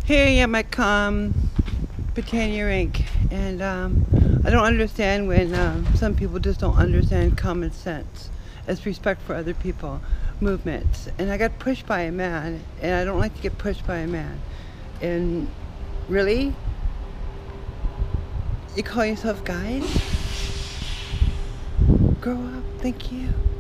Here I am at Britannia Inc. And I don't understand when some people just don't understand common sense as respect for other people movements. And I got pushed by a man, and I don't like to get pushed by a man. And really? You call yourself guys? Grow up. Thank you.